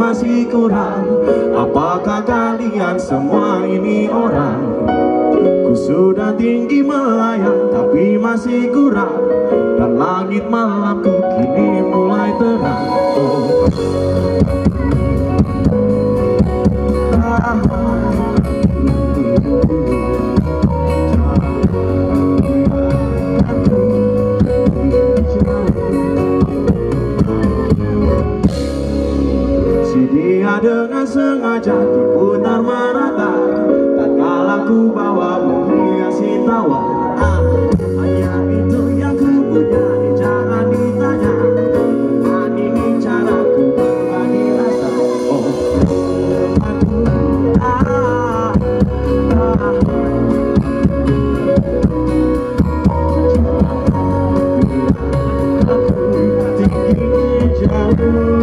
masih kurang. Apakah kalian semua ini orang? Ku sudah tinggi melayang tapi masih kurang, dan langit malamku kini mulai terang. Si dia dengan sengaja diputar merata, tatkala ku bawa menghiasi tawa. Hanya itu yang ku punya, jangan ditanya. Dengan ini caraku berbagi rasa. Oh, aku tinggi jauh.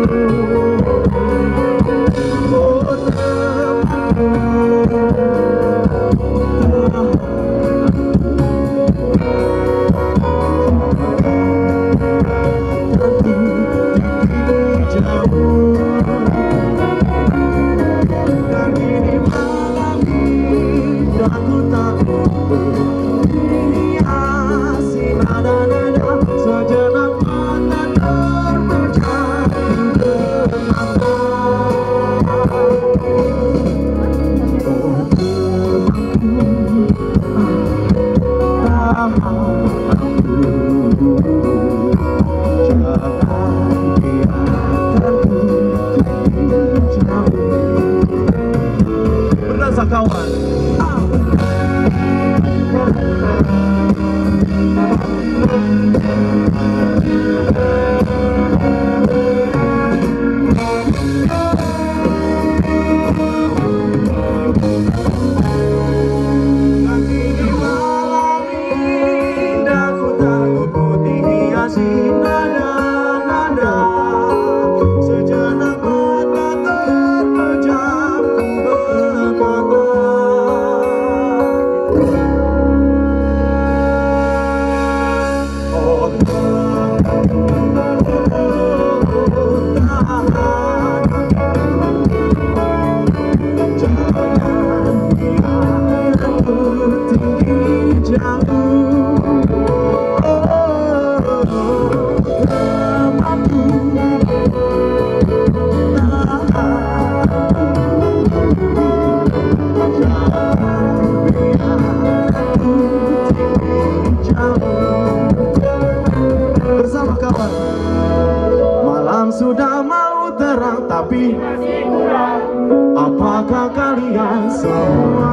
Kawan, bersama kawan. Malam sudah mau terang tapi masih kurang. Apakah kalian semua